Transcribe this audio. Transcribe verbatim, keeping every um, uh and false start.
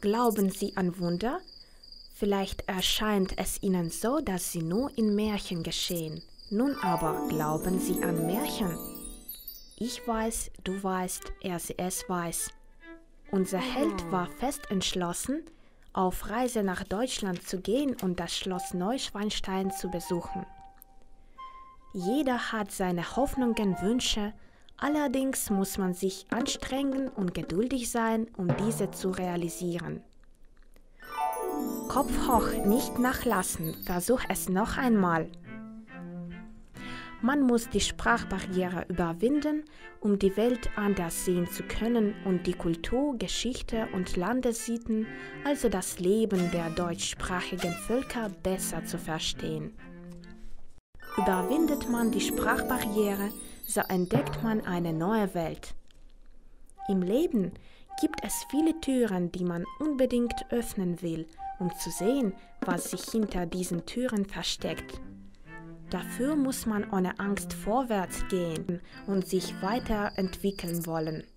Glauben Sie an Wunder? Vielleicht erscheint es Ihnen so, dass sie nur in Märchen geschehen. Nun aber glauben Sie an Märchen? Ich weiß, du weißt, er sie es weiß. Unser Held war fest entschlossen, auf Reise nach Deutschland zu gehen und das Schloss Neuschwanstein zu besuchen. Jeder hat seine Hoffnungen, Wünsche, allerdings muss man sich anstrengen und geduldig sein, um diese zu realisieren. Kopf hoch, nicht nachlassen, versuch es noch einmal. Man muss die Sprachbarriere überwinden, um die Welt anders sehen zu können und die Kultur, Geschichte und Landessitten, also das Leben der deutschsprachigen Völker, besser zu verstehen. Überwindet man die Sprachbarriere, so entdeckt man eine neue Welt. Im Leben gibt es viele Türen, die man unbedingt öffnen will, um zu sehen, was sich hinter diesen Türen versteckt. Dafür muss man ohne Angst vorwärts gehen und sich weiterentwickeln wollen.